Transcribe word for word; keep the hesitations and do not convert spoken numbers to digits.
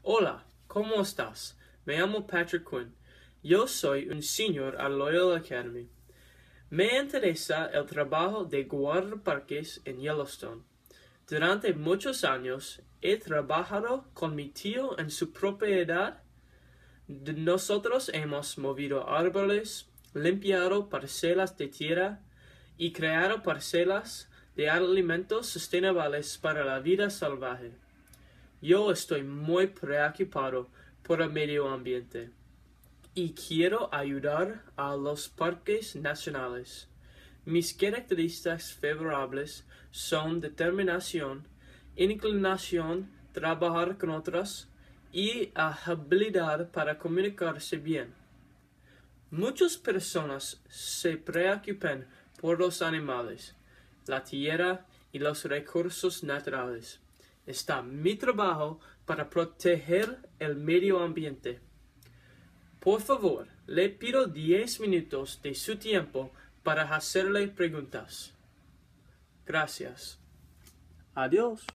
Hola, ¿cómo estás? Me llamo Patrick Quinn. Yo soy un senior a Loyola Academy. Me interesa el trabajo de guardaparques en Yellowstone. Durante muchos años he trabajado con mi tío en su propiedad. Nosotros hemos movido árboles, limpiado parcelas de tierra y creado parcelas de alimentos sustentables para la vida salvaje. Yo estoy muy preocupado por el medio ambiente y quiero ayudar a los parques nacionales. Mis características favorables son determinación, inclinación, trabajar con otros y habilidad para comunicarse bien. Muchas personas se preocupan por los animales, la tierra y los recursos naturales. Está mi trabajo para proteger el medio ambiente. Por favor, le pido diez minutos de su tiempo para hacerle preguntas. Gracias. Adiós.